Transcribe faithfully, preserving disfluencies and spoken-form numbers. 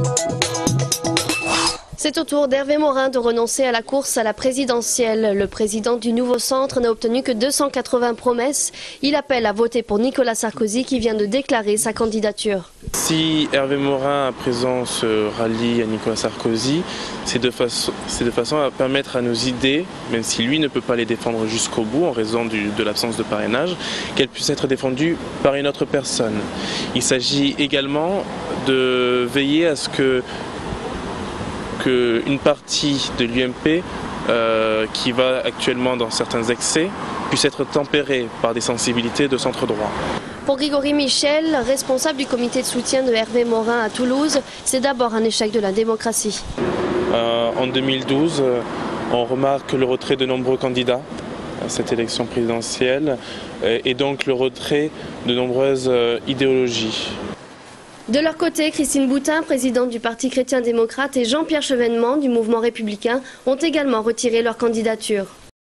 C'est au tour d'Hervé Morin de renoncer à la course à la présidentielle. Le président du nouveau centre n'a obtenu que deux cent quatre-vingts promesses. Il appelle à voter pour Nicolas Sarkozy qui vient de déclarer sa candidature. Si Hervé Morin à présent se rallie à Nicolas Sarkozy, c'est de, façon, c'est de façon à permettre à nos idées, même si lui ne peut pas les défendre jusqu'au bout en raison du, de l'absence de parrainage, qu'elles puissent être défendues par une autre personne. Il s'agit également de veiller à ce que qu'une partie de l'U M P euh, qui va actuellement dans certains excès puisse être tempérée par des sensibilités de centre droit. Pour Grégory Michel, responsable du comité de soutien de Hervé Morin à Toulouse, c'est d'abord un échec de la démocratie. Euh, en deux mille douze, on remarque le retrait de nombreux candidats à cette élection présidentielle et donc le retrait de nombreuses idéologies. De leur côté, Christine Boutin, présidente du Parti chrétien-démocrate, et Jean-Pierre Chevènement du mouvement républicain ont également retiré leur candidature.